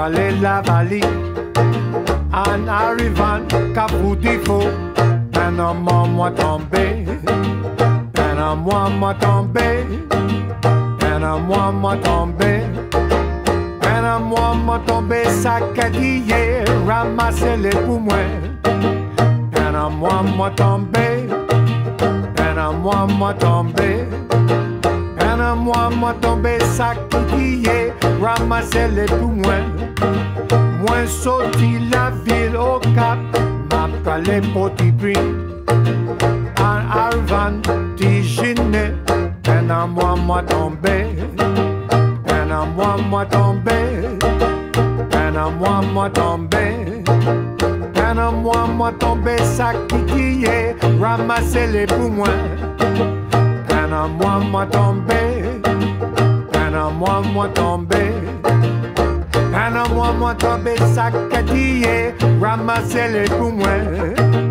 pralé la vallée. En arrivant, Capou d'Ifo, un homme moi tombé, un homme moi tombé, un homme moi tombé, un homme moi tombé, saccadillé, ramasser les poumons, un homme moi tombé, un homme moi tombé, un homme moi tombé, saccadillé, ramasser les poumons. Moi sorti la ville au Cap, m'a parlé petit prix. En arrivant, Tigine, un homme moi tombé, un homme moi tombé, un homme moi tombé, un homme moi tombé, sacrifié, ramasser les poumons. Un homme moi tombé, un homme moi tombé. Un homme moi tombé, saccadillé, ramasser les poumons.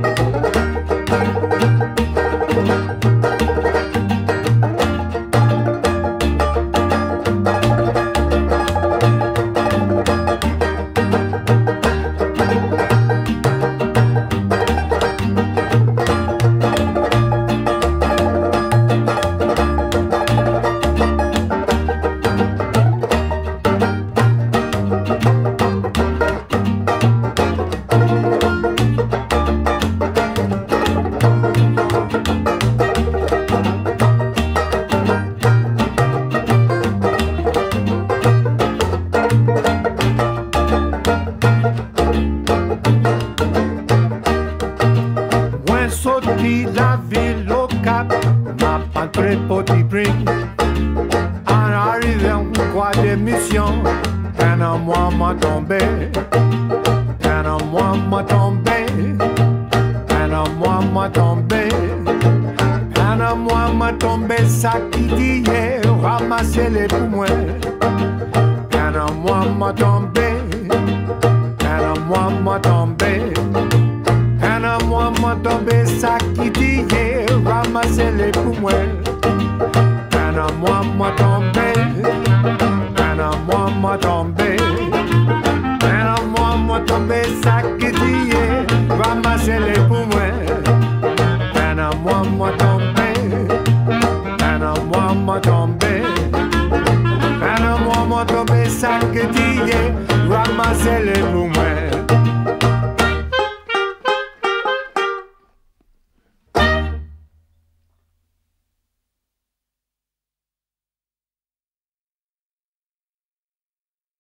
Sorti la ville au Cap, m'a entré petit prix. En arrivant, quoi de mission, un homme m'a tombé, un homme m'a tombé, un homme m'a tombé, un homme m'a tombé, sacrifié, ramasser les poumons. Un homme m'a tombé, un homme m'a tombé. Un homme m'a tombé, sacrifié, ramasser les poumons. Un homme m'a tombé, un homme m'a tombé. Un homme m'a tombé, sacrifié, ramasser les poumons. Un homme m'a tombé, un homme m'a tombé. Un homme m'a tombé, sacrifié, ramasser les poumons.